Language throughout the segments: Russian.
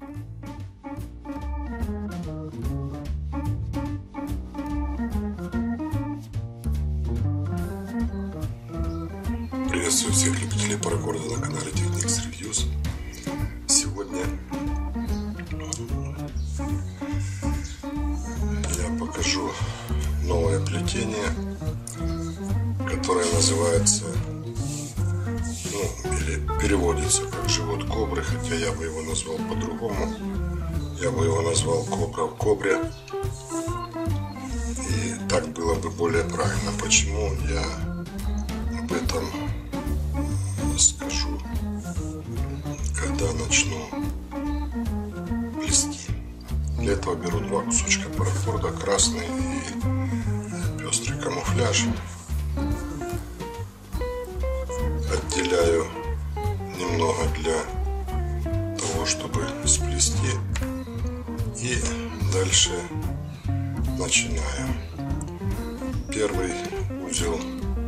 Приветствую всех любителей паракорда на канале Technics Reviews. Сегодня я покажу новое плетение, которое называется, или переводится как живот кобры, хотя я бы его назвал по-другому. Я бы его назвал кобра в кобре. И так было бы более правильно. Почему я об этом скажу, когда начну плести. Для этого беру два кусочка паракорда, красный и пестрый камуфляж. Отделяю немного для того, чтобы сплести. И дальше начинаю. Первый узел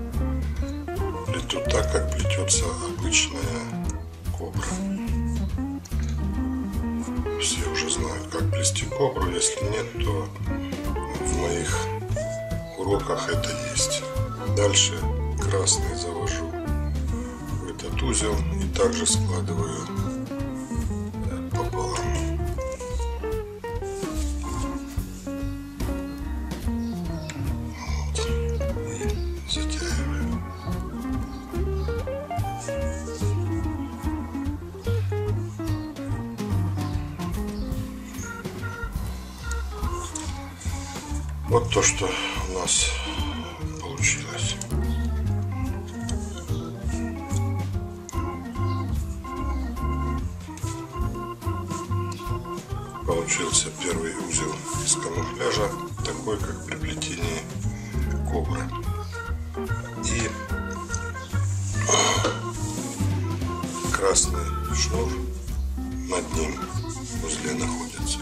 плету так, как плетется обычная кобра. Все уже знают, как плести кобру. Если нет, то в моих уроках это есть. Дальше красный завожу в этот узел и также складываю пополам. Вот. И затягиваю. Вот то, что у нас получилось. Получился первый узел из камуфляжа, такой как при плетении кобры. И красный шнур над ним в узле находится.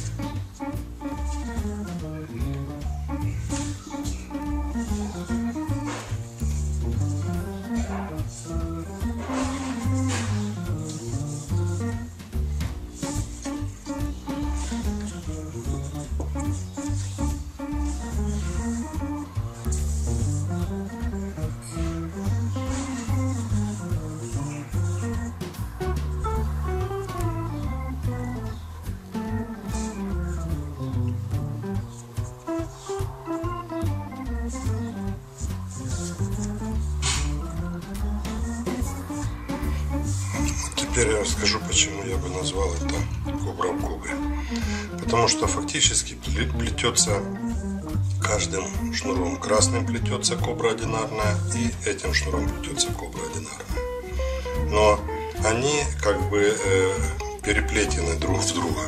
Теперь я расскажу, почему я бы назвал это кобра в кобре. Потому что фактически плетется каждым шнуром. Красным плетется кобра одинарная и этим шнуром плетется кобра одинарная. Но они как бы переплетены друг в друга.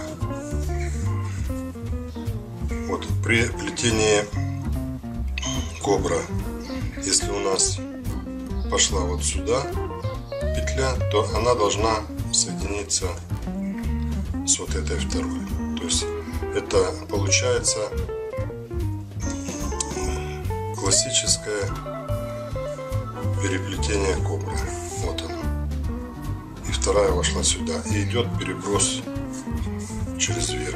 Вот при плетении кобра, если у нас пошла вот сюда петля, то она должна соединиться с вот этой второй. То есть это получается классическое переплетение кобры. Вот оно. И вторая вошла сюда. И идет переброс через верх.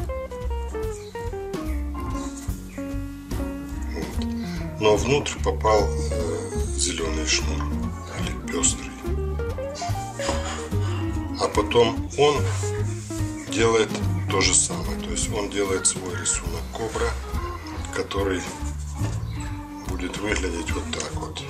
Вот. Но внутрь попал зеленый шнур или пестрый. А потом он делает то же самое. То есть он делает свой рисунок кобра, который будет выглядеть вот так вот.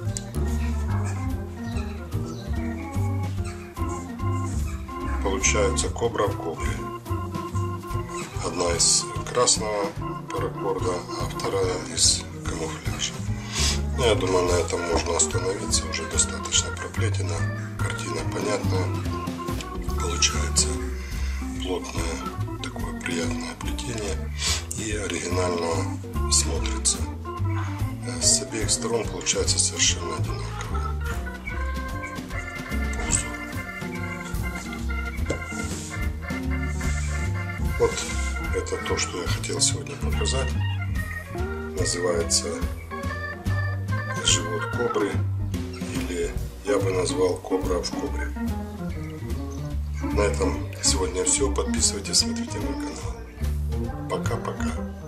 Получается кобра в кобре. Одна из красного паракорда, а вторая из камуфляжа. Ну, я думаю, на этом можно остановиться. Уже достаточно проплетена. Картина понятная. Получается плотное, такое приятное плетение и оригинально смотрится. С обеих сторон получается совершенно одинаково по узору. Вот это то, что я хотел сегодня показать. Называется живот кобры, или я бы назвал кобра в кобре. На этом сегодня все. Подписывайтесь, смотрите мой канал. Пока-пока.